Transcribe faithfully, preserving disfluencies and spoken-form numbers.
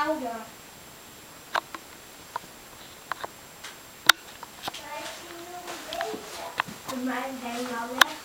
ouder. vijftien minuten bezig. Voor mij zijn we al weg.